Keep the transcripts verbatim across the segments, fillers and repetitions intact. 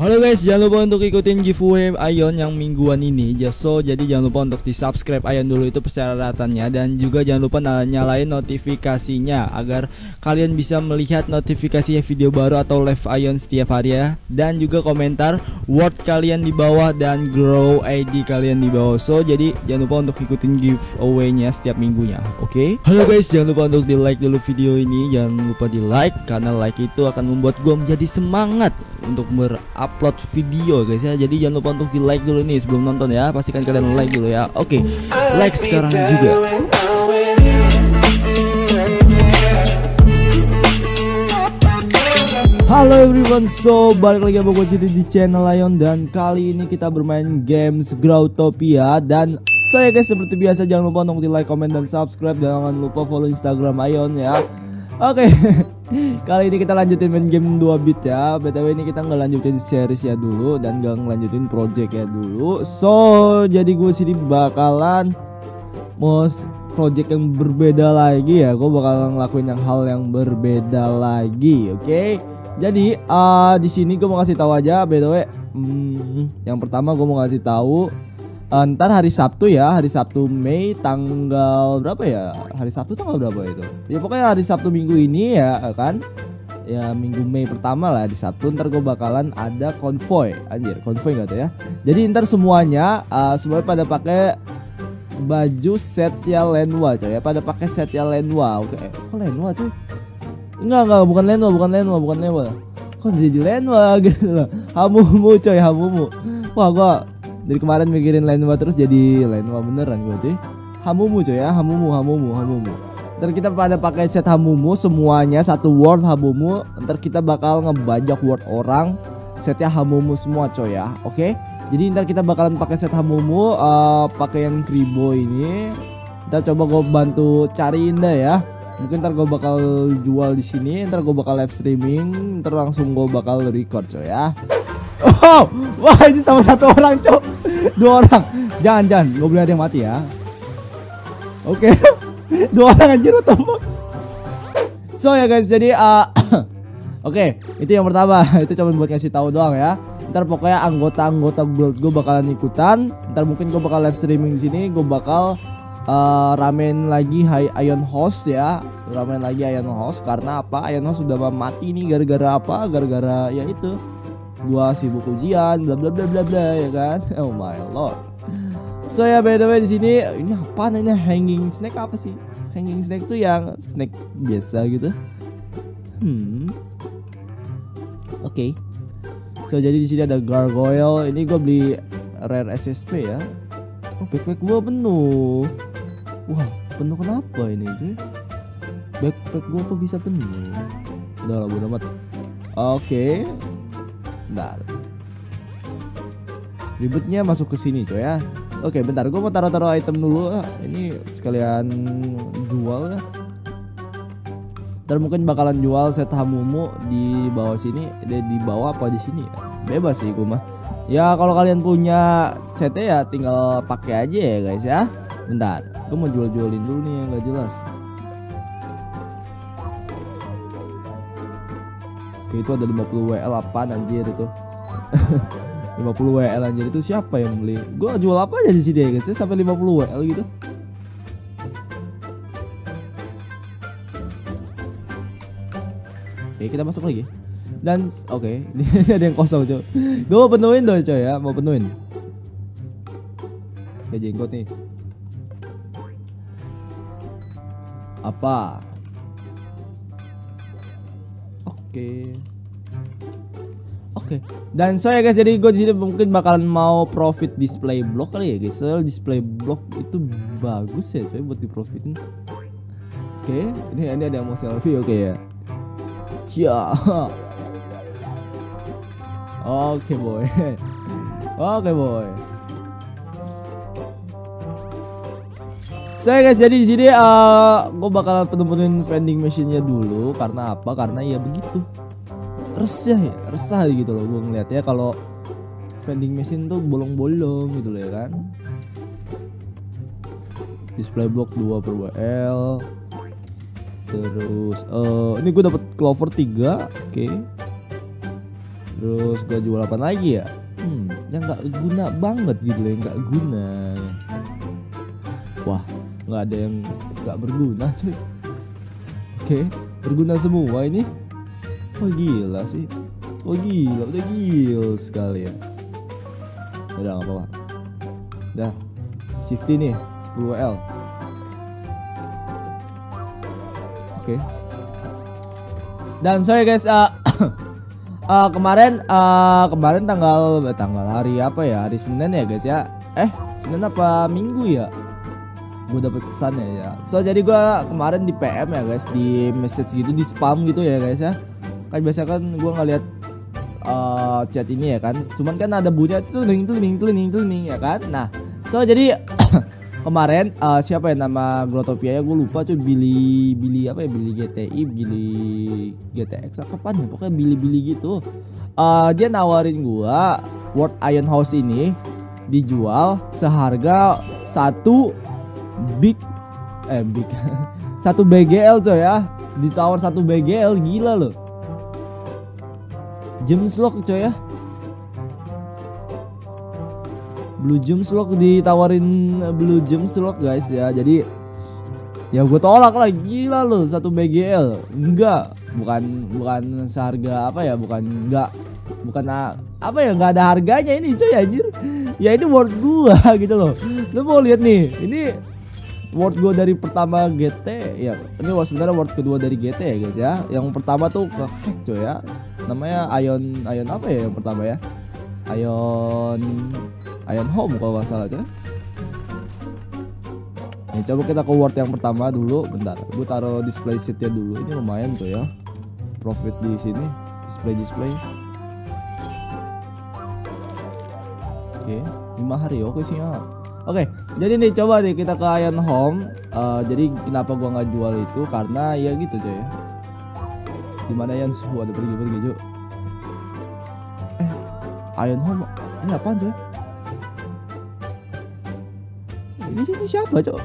Halo guys, jangan lupa untuk ikutin giveaway Ion yang mingguan ini. So, jadi jangan lupa untuk di subscribe Ion dulu, itu persyaratannya. Dan juga jangan lupa nyalain notifikasinya agar kalian bisa melihat notifikasinya video baru atau live Ion setiap hari ya. Dan juga komentar word kalian di bawah dan grow I D kalian di bawah. So, jadi jangan lupa untuk ikutin giveaway-nya setiap minggunya. Oke okay? Halo guys, jangan lupa untuk di like dulu video ini. Jangan lupa di like, karena like itu akan membuat gue menjadi semangat untuk berupload video guys ya. Jadi jangan lupa untuk di like dulu nih sebelum nonton ya. Pastikan kalian like dulu ya. Oke, okay, like sekarang juga. Halo everyone, so balik lagi sama gue di channel Ion. Dan kali ini kita bermain games Growtopia. Dan so ya guys, seperti biasa jangan lupa untuk di like, comment, dan subscribe. Dan jangan lupa follow Instagram Ion ya. Oke, okay. Kali ini kita lanjutin main game dua bit ya. B T W ini kita ngelanjutin series ya dulu, dan gak ngelanjutin project ya dulu. So, jadi gue sini bakalan mau project yang berbeda lagi ya. Gue bakalan ngelakuin yang hal yang berbeda lagi, oke? Okay? Jadi uh, di sini gue mau kasih tahu aja B T W. Hmm, yang pertama gue mau kasih tahu. Uh, ntar hari Sabtu ya, hari Sabtu Mei tanggal berapa ya? Hari Sabtu tanggal berapa itu? Ya pokoknya hari Sabtu minggu ini ya kan? Ya minggu Mei pertama lah di Sabtu. Ntar gue bakalan ada konvoy, anjir konvoy nggak tuh ya? Jadi ntar semuanya, uh, semuanya pada pakai baju setnya Lenovo coy ya, pada pakai setnya Lenovo. Oke, kok Lenovo cuy? Enggak enggak, bukan Lenovo, bukan Lenovo, bukan Lenovo. Kok jadi Lenovo gitu loh? Hamumu coy, hamumu. Wah gua dari kemarin mikirin Lenovo terus jadi Lenovo beneran gue cuy. Hamumu cuy ya, hamumu, hamumu, hamumu. Ntar kita pada pakai set hamumu semuanya, satu word hamumu. Ntar kita bakal ngebajak word orang, setnya hamumu semua coy ya. Oke, jadi ntar kita bakalan pakai set hamumu, uh, pakai yang kribo ini. Kita coba gue bantu cariin dah ya. Mungkin ntar gue bakal jual di sini, ntar gue bakal live streaming, ntar langsung gue bakal record coy ya. Oh, wah ini tambah satu orang cok, dua orang, jangan jangan, gak boleh ada yang mati ya. Oke, okay. Dua orang anjir tambah. So ya guys, jadi uh, oke, okay, itu yang pertama, itu cuma buat ngasih tahu doang ya. Ntar pokoknya anggota-anggota guild gue bakalan ikutan. Ntar mungkin gue bakal live streaming di sini, gue bakal uh, ramen lagi Hai Ion Host ya, ramen lagi Ion Host. Karena apa? Ion Host sudah mati nih gara-gara apa? Gara-gara ya itu. Gua sibuk ujian, bla bla bla bla bla ya kan. Oh my lord. So ya by the way di sini ini apa namanya, hanging snake apa sih? Hanging snake tuh yang snake biasa gitu. Hmm. Oke. Okay. So jadi di sini ada gargoyle. Ini gue beli rare S S P ya. Oh backpack gua penuh. Wah penuh kenapa ini? Backpack gua kok bisa penuh? Udah lah bodo amat. Oke. Okay. Bentar. Ribetnya masuk ke sini tuh ya. Oke, bentar, gue mau taruh-taruh item dulu. Ini sekalian jual. Ntar mungkin bakalan jual set hamumu di bawah sini, di bawah apa di sini? Bebas sih gue mah. Ya kalau kalian punya setnya ya tinggal pakai aja ya guys ya. Bentar, gue mau jual-jualin dulu nih yang gak jelas. Oke, itu ada lima puluh W L apaan anjir itu. lima puluh W L anjir itu siapa yang beli? Gua jual apa aja di sini ya guys, sampai lima puluh W L gitu. Oke, kita masuk lagi. Dan oke, okay, ini ada yang kosong coy. Gue mau penuhin dong coy ya, mau penuhin. Ya jenggot nih. Apa? Oke, oke. Dan so ya guys, jadi gue di sini mungkin bakalan mau profit display block kali ya guys. So, display block itu bagus ya, coy buat di profitin. Oke, ini ini ada yang mau selfie, oke ya. Ya. Oke boy, oke boy. Saya so, guys, jadi di sini uh, gue bakal penemuin vending machine-nya dulu. Karena apa? Karena ya begitu. Resah ya, resah gitu loh gue ngeliatnya kalau vending machine tuh bolong-bolong gitu loh ya kan. Display block dua per W L. Terus uh, ini gue dapet clover tiga, oke. Okay. Terus gua jual apa lagi ya? Hmm, yang nggak guna banget gitu loh, yang nggak guna. Wah, nggak ada yang nggak berguna coy. Oke, berguna semua ini. Oh gila sih. Oh gila, udah gila sekali ya. Udah nggak apa-apa. Dah, safety nih, sepuluh L. Oke. Dan sorry guys, uh, uh, kemarin uh, kemarin tanggal tanggal hari apa ya? Hari Senin ya guys ya. Eh, Senin apa Minggu ya? Gue dapet pesannya ya. So jadi gue kemarin di P M ya guys, di message gitu, di spam gitu ya guys ya. Kan biasa kan gue ngeliat uh, chat ini ya kan. Cuman kan ada bunyi tuning tuning tuning tuning ya kan. Nah, so jadi kemarin uh, siapa ya nama Growtopia ya, gue lupa cuy. Billy Billy apa ya, Billy G T I, Billy G T X apa ya, pokoknya Billy Billy gitu. Uh, dia nawarin gua World Iron House ini dijual seharga satu big eh big satu B G L coy ya, ditawar satu B G L, gila loh. James Lock coy ya, Blue Gems Lock, ditawarin Blue Gems Lock guys ya. Jadi ya gue tolak lah, gila loh satu B G L. Enggak, bukan bukan seharga apa ya, bukan enggak bukan apa ya, nggak ada harganya ini coy anjir. Ya ini word gua gitu loh. Lu mau lihat nih, ini word gua dari pertama G T ya. Ini sebenarnya word kedua dari G T ya guys ya. Yang pertama tuh ke hack coy ya. Namanya Ion Ion apa ya yang pertama ya? Ion Ion Home kalau nggak salah kan. Ya, coba kita ke word yang pertama dulu, bentar. Gue taruh display sheetnya dulu. Ini lumayan tuh ya. Profit di sini, display display. Oke, lima hari oke sih ya. Oke, jadi nih coba nih kita ke Ion Home. Uh, jadi kenapa gua nggak jual itu karena ya gitu coy. Dimana yang suhu ada pergi-pergi cuy. Eh, Ion Home ini apaan coy? Ini sini siapa cok?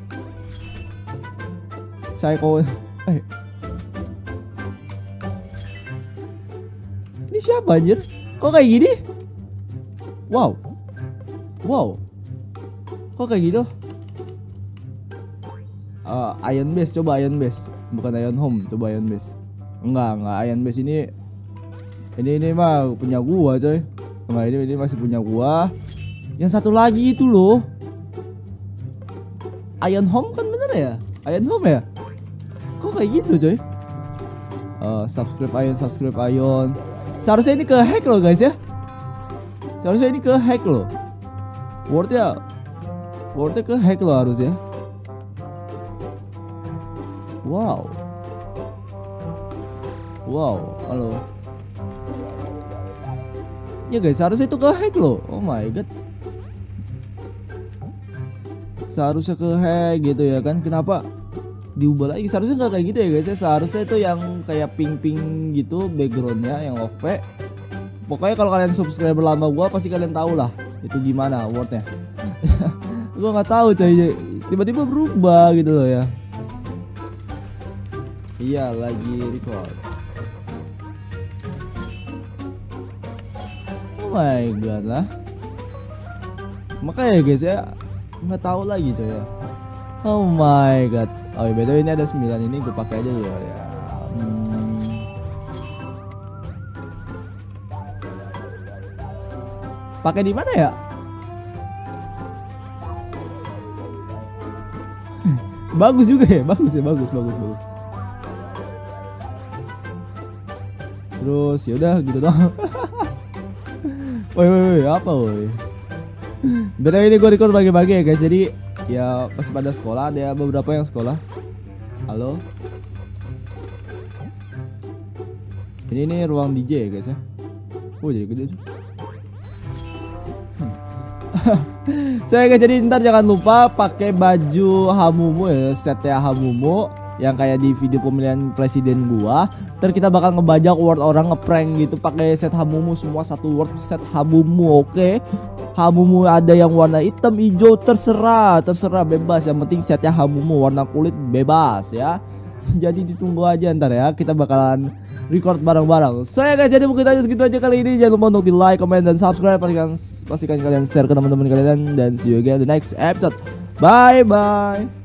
Saya kau eh. Ini siapa anjir? Kok kayak gini? Wow. Wow. Kok kayak gitu? Uh, Ion Base, coba Ion Base. Bukan Ion Home, coba Ion Base. Enggak, enggak, Ion Base ini Ini ini mah punya gua coy. Enggak, ini ini masih punya gua. Yang satu lagi itu loh, Ion Home kan bener ya? Ion Home ya? Kok kayak gitu coy? Uh, subscribe Ion, subscribe Ion. Seharusnya ini ke hack loh guys ya. Seharusnya ini ke hack loh. Wordnya Wordnya ke hack loh harusnya. Wow. Wow, halo. Ya guys, seharusnya itu ke hack loh. Oh my god. Seharusnya ke hack gitu ya kan. Kenapa diubah lagi? Seharusnya nggak kayak gitu ya guys ya. Seharusnya itu yang kayak pink-pink gitu backgroundnya, yang off. Pokoknya kalau kalian subscriber lama gua pasti kalian tahu lah itu gimana wordnya. Gua nggak tahu coy, tiba-tiba berubah gitu loh ya. Iya lagi record. Oh my god lah. Makanya guys ya, nggak tahu lagi coy ya. Oh my god. Oh ya beda, ini ada sembilan, ini gue pakai aja dulu ya. Hmm. Pakai di mana ya? Bagus juga ya, bagus ya, bagus, bagus, bagus. Terus ya udah gitu dong. Woi, woi, woi, apa woi? Beda ini gue record bagi-bagi ya guys. Jadi ya pas pada sekolah, ada beberapa yang sekolah. Halo. Ini nih ruang D J ya guys ya. Oh jadi gede sih. Saya guys, jadi ntar jangan lupa pakai baju Hamumu ya, setnya Hamumu yang kayak di video pemilihan presiden gua. Ntar kita bakal ngebajak word orang, ngeprank gitu pakai set Hamumu semua, satu word set Hamumu. Oke, okay? Hamumu ada yang warna hitam, hijau, terserah, terserah bebas. Yang penting setnya Hamumu warna kulit bebas ya. Jadi ditunggu aja ntar ya, kita bakalan record bareng-bareng. So ya guys, jadi mungkin aja segitu aja kali ini. Jangan lupa untuk di like, comment, dan subscribe. Pastikan, pastikan kalian share ke teman-teman kalian. Dan see you again in the next episode. Bye bye.